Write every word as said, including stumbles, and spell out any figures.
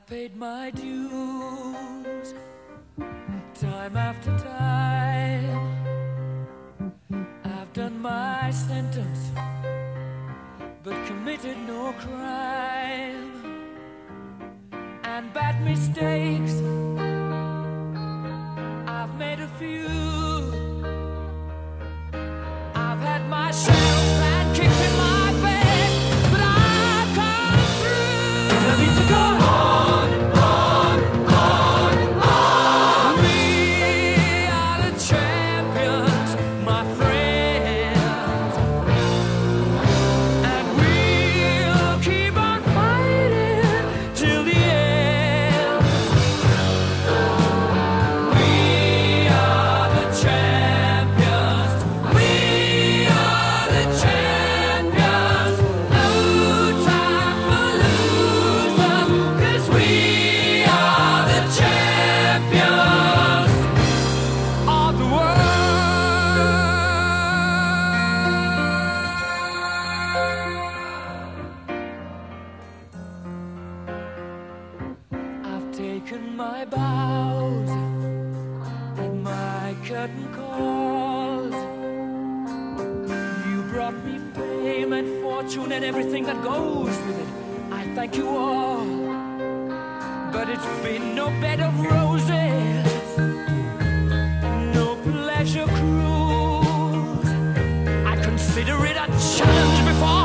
paid my dues time after time. I've done my sentence, but committed no crime. And bad mistakes, I've made a few. I've had my shells and kicked in my face, but I've come through. I need to go on, on, on, on. We are the champions, my friends, and we'll keep on fighting till the end. We are the champions. We are the champions. No time for losers, 'cause we are the champions of the world. I've taken my bows and my curtain calls. You brought me fame and fortune and everything that goes with it. I thank you all, but it's been no bed of roses, no pleasure cruise. I consider it a challenge before